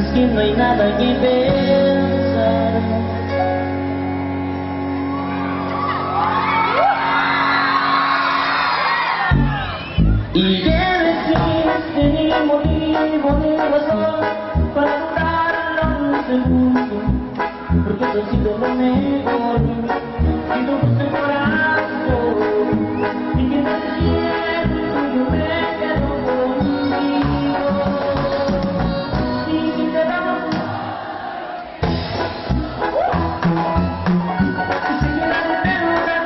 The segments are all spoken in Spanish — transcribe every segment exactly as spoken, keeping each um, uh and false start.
que no hay nada que pensar. Y que decirte ni motivo ni razón para dudarlo un segundo, porque tú has sido lo mejor y todo tu corazón. Y que te siento yo me quedo contigo. Y si te damos y si quieres preguntar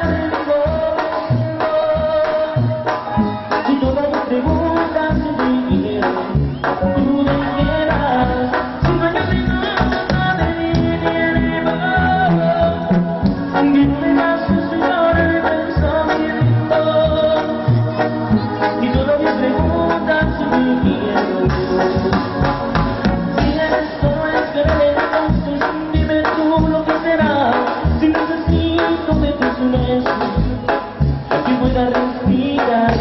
y todas las preguntas se te quiero, tú me quieras. Si no hay otro no de mí ni animo, que no me das un señor el pensamiento. Y todas mis preguntas se te quiero. Si esto no es querer, entonces dime tú lo que será. Si necesito de tus besos, aquí pueda respirar.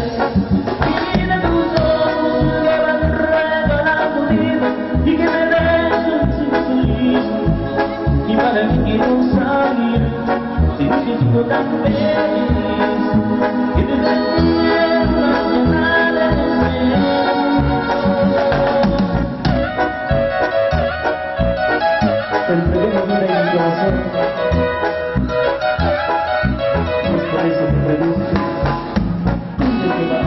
Y que me des un simbolismo y para mí quiero salir si no siento tan feliz que te deseo nacional de el problema no le hay corazón, pues por eso me pregunto ¿dónde te vas?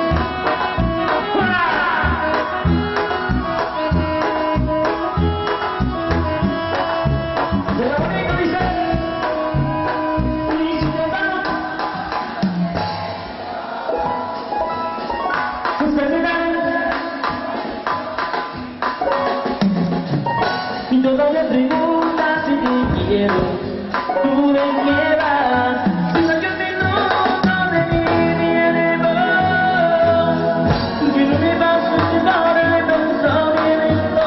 Y todas las preguntas si te quiero, tú me quieras. Si no yo te no de mí viene vos, que no me vas a llevar el pensamiento.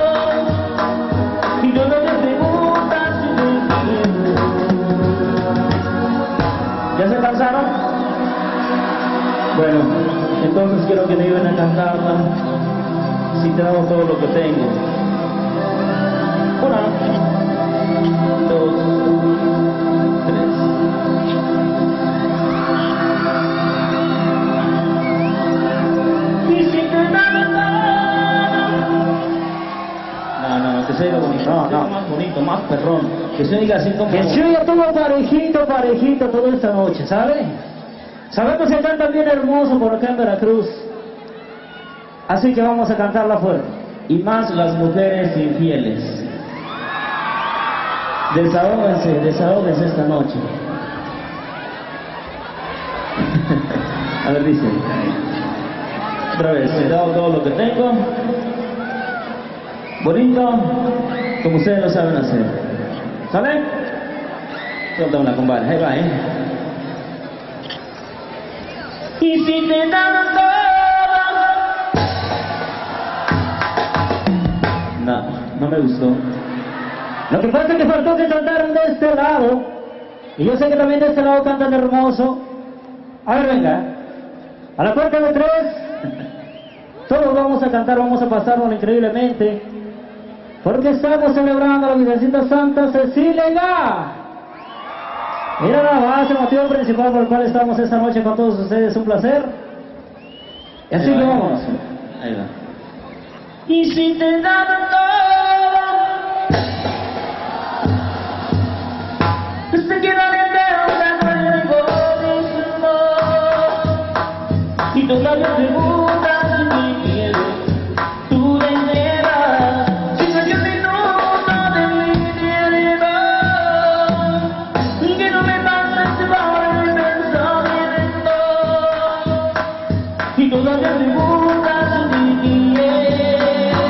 Y todas las preguntas si te quiero. ¿Ya se cansaron? Bueno, entonces quiero que me ayuden a cantarla. Si te damos todo lo que tengo. Una, dos, tres. Y si te damos todo. No, no, que se oiga bonito. No, no, más bonito, más perrón. Que se oiga así como. Que se oiga todo parejito, parejito toda esta noche, ¿sabe? Sabemos que cantan bien hermoso por acá en Veracruz. Así que vamos a cantarla fuerte. Y más las mujeres infieles. Desahóguense, desahóguense esta noche. A ver, dice. Otra vez, he dado todo lo que tengo. Bonito, como ustedes lo saben hacer. ¿Saben? Suelta una, compadre. Ahí va, ¿eh? Y si te dan todo. No, no me gustó. Lo que pasa es que faltó que cantaran de este lado. Y yo sé que también de este lado cantan hermoso. A ver, venga. A la cuenta de tres. Todos vamos a cantar, vamos a pasarlo increíblemente. Porque estamos celebrando a la Virgencita Santa Cecilia. Mira nada más el motivo principal por el cual estamos esta noche con todos ustedes. Un placer. Y así lo vamos. Ahí va. Y si te dan todo. Te quiero entero de nuevo mismo. Y todas las preguntas si te quiero, tú me quieras. Si no yo te noto de mí tiempo, que no me pases por el pensamiento. Y todas las preguntas si te quiero.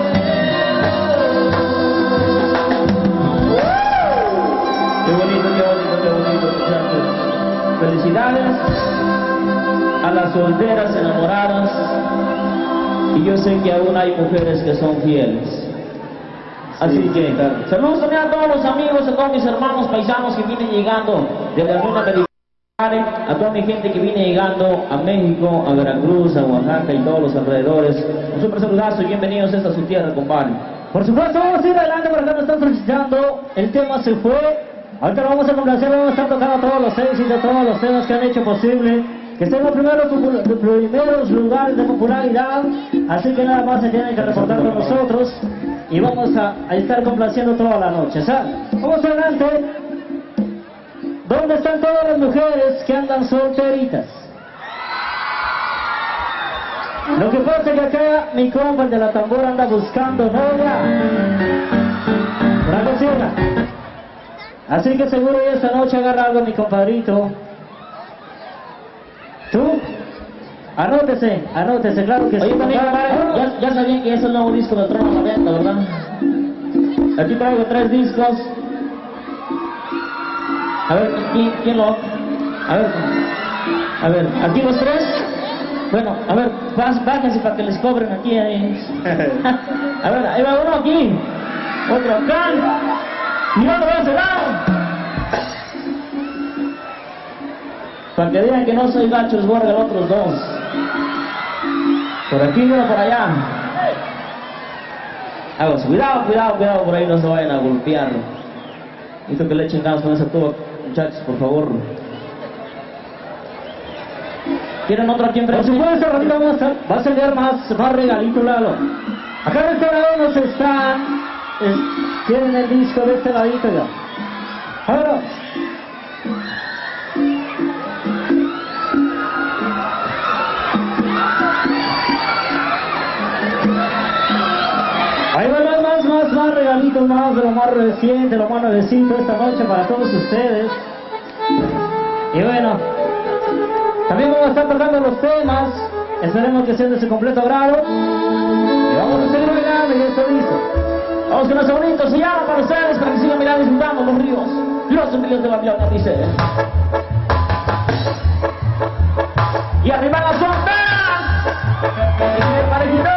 Qué bonito, qué bonito, qué bonito, muchachos. Felicidades a las solteras enamoradas. Y yo sé que aún hay mujeres que son fieles. Así sí, que, claro. Saludos también a todos los amigos, a todos mis hermanos paisanos que vienen llegando desde alguna medicina, a toda mi gente que viene llegando a México, a Veracruz, a Oaxaca y todos los alrededores. Un super saludazo y bienvenidos a esta su tierra, compadre. Por supuesto, vamos a ir adelante porque nos están solicitando. El tema se fue. Ahorita lo vamos a complacer, vamos a estar tocando todos los éxitos, todos los temas que han hecho posible que estén los primeros, los primeros lugares de popularidad. Así que nada más se tienen que reportar con nosotros y vamos a, a estar complaciendo toda la noche. ¿Sabes? Vamos adelante. ¿Dónde están todas las mujeres que andan solteritas? Lo que pasa es que acá mi compa el de la tambora anda buscando novia. Una cocina. Así que seguro ya esta noche agarra algo mi compadrito. ¿Tú? Anótese, anótese, claro que sí. Oye, también, ya, ya sabían que es el nuevo disco de Trono Venta, ¿verdad? Aquí traigo tres discos. A ver, ¿quién, quién lo...? A ver, a ver, ¿aquí los tres? Bueno, a ver, bájense para que les cobren aquí. Ahí. A ver, ahí va uno aquí, otro acá, y otro de ese lado. Para que digan que no soy gacho, les voy a regalar otros dos. Por aquí y uno por allá. Aguas, cuidado, cuidado, cuidado, por ahí no se vayan a golpear. Necesito que le echen ganas con esa tuba, muchachos, por favor. ¿Quieren otro aquí enfrente? Por supuesto, ahorita vamos a, va a salir más, más regalito, Lalo. Acá de este lado nos están, es, tienen el disco de este ladito ya. Ahora. Ahí va más, más, más, más regalitos, más de lo más reciente, lo más nuevecito esta noche para todos ustedes. Y bueno, también vamos a estar tocando los temas, esperemos que sean de su completo agrado. Y vamos a seguir mirando y esto listo. Vamos con los bonitos, se llama para ustedes, para que sigan mirando y disfrutando los ríos, los ríos de la Biona, dice. Y arriba las ondas, y el parejito.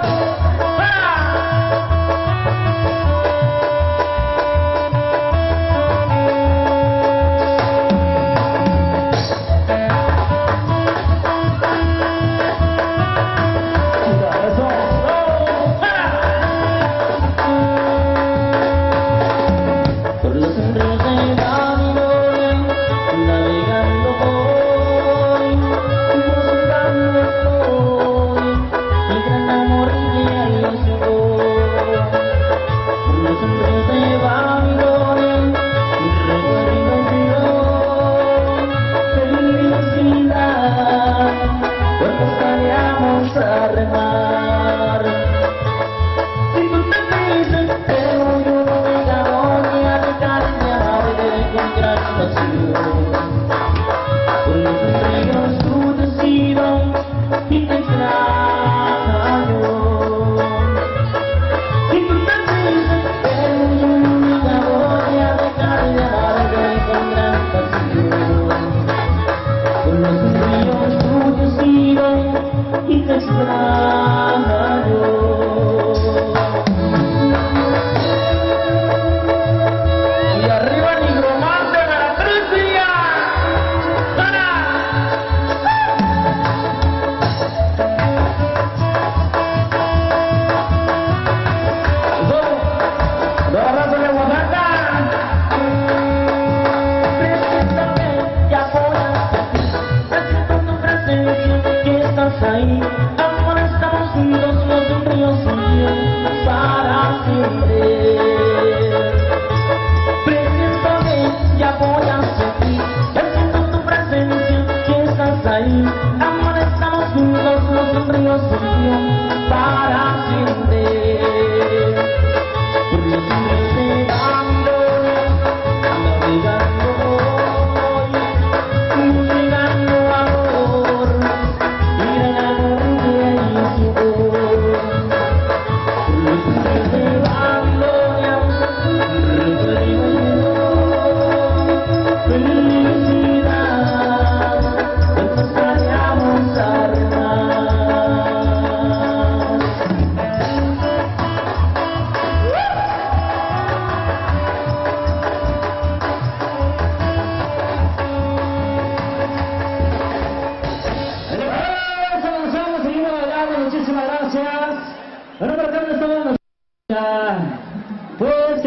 Bye.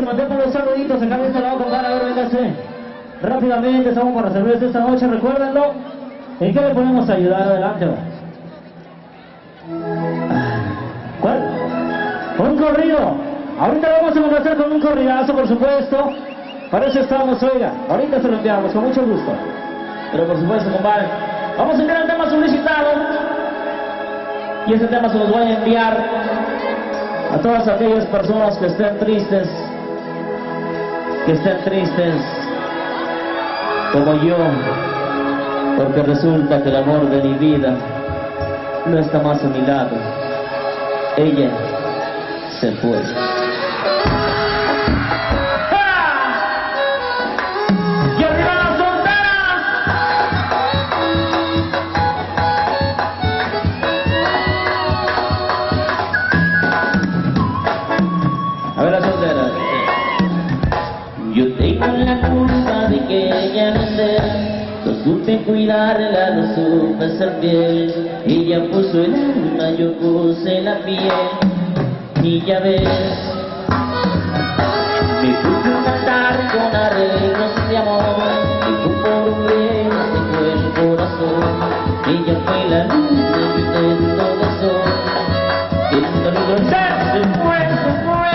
que mandemos los saluditos acá de este lado, compadre. A ver, véngase. Rápidamente, estamos para cerveza esta noche, recuérdenlo. ¿En qué le podemos ayudar? Adelante, va. ¿Cuál? Un corrido. Ahorita vamos a comenzar con un corridazo, por supuesto. Para eso estamos, oiga. Ahorita se lo enviamos, con mucho gusto. Pero por supuesto, compadre, vamos a enviar el tema solicitado. Y ese tema se los voy a enviar a todas aquellas personas que estén tristes. Que estén tristes como yo. Porque resulta que el amor de mi vida no está más a mi lado. Ella se fue. Yo tengo la culpa de que ella no esté. No supe cuidarla, no supe ser fiel. Ella puso el alma, yo puse la piel. Y ya ves, me puse a cantar con arreglos de amor. Y tú por un beso se fue el corazón. Ella fue la luz de mi intento de sol. El dolor se fue, se fue.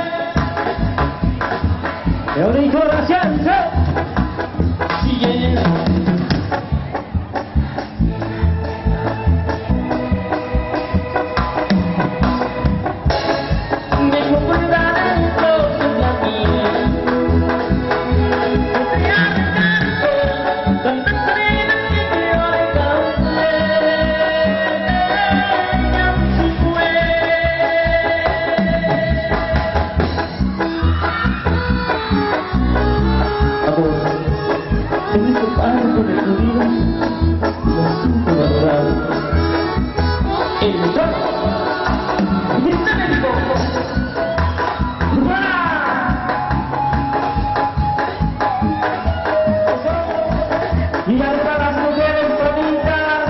Eurico Racianza. Sí, yeah. Me confundan todos en la piel. Me arranco tantas penas que yo le causé. Ella se fue. En este parte de tu vida, lo siento valorar. El sol y el médico. Y hasta las mujeres bonitas.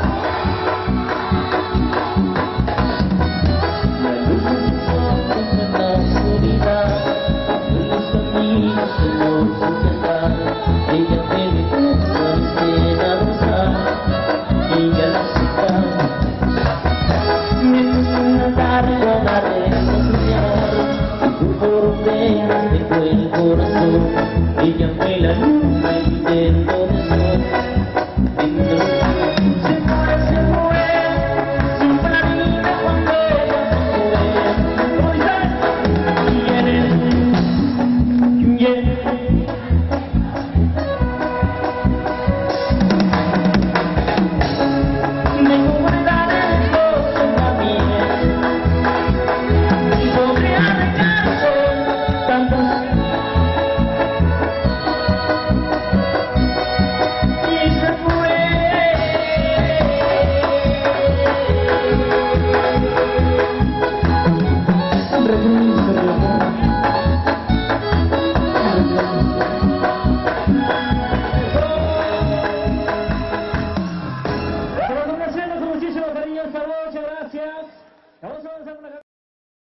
La luz de su sol en la oscuridad. Los caminos de los sujetar. Ella me puso a gozar. Ella la cita. Me puso a cantar con arreglos de amor. Y tú por un beso me fue el corazón. Ella fue la luz del intento de sol. Entonces se fue, se fue. Sin la vida cuando ella se fue. Y en el y en me guardan el gozo en la miel. Y podría arreglarse tanto. Y se fue. Regresa, mi amor.